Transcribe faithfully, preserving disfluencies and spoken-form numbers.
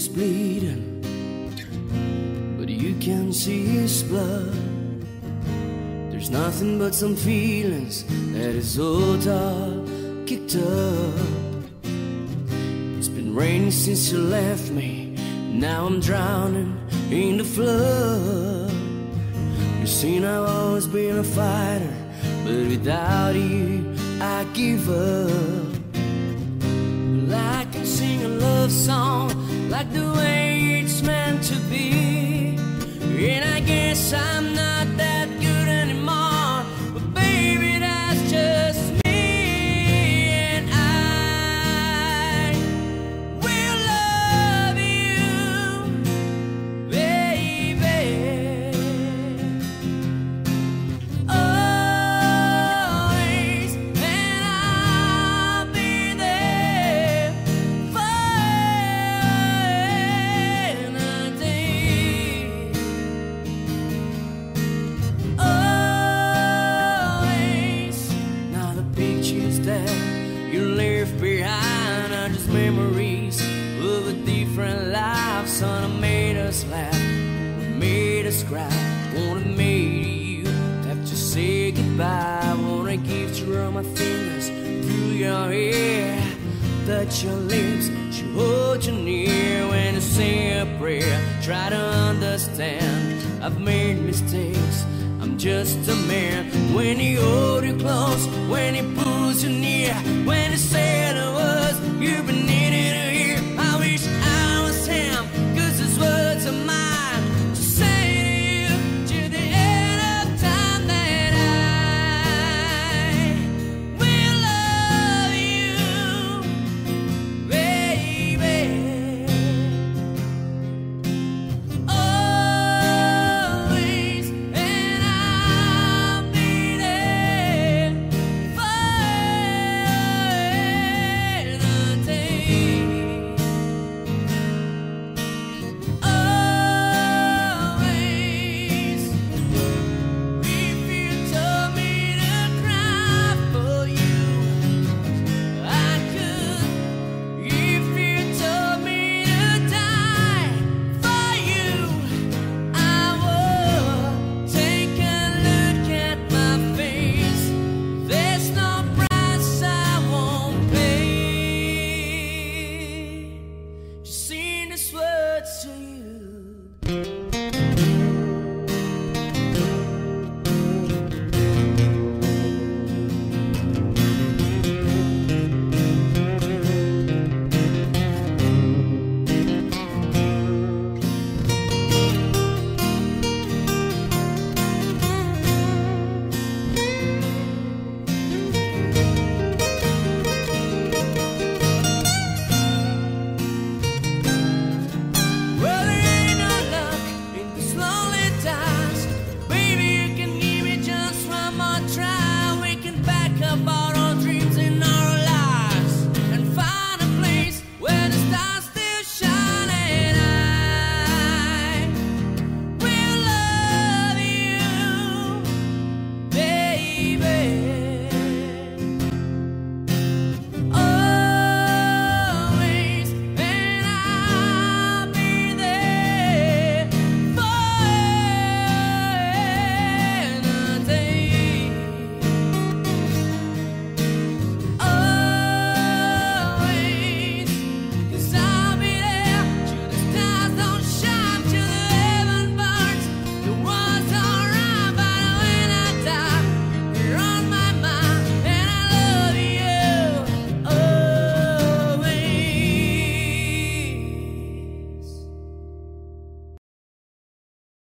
is bleeding, but you can see his blood. There's nothing but some feelings that his old dog kicked up. It's been raining since you left me, now I'm drowning in the flood. You see, I've always been a fighter, but without you, I give up. Well, I can sing a love song like the way it's meant to be, and I guess I'm not that good anymore, but baby, that's just me. And I will love you, baby, always, and I'll be there for eternity. Always. Now the pictures that you left behind are just memories of a different life. Son, I made us laugh, made us cry. Wanna meet you, have to say goodbye. Wanna give to run my fingers through your hair, touch your lips, to hold you near. When you say a prayer, try to understand. I've made mistakes, I'm just a man. When he holds you close, when he pulls you near,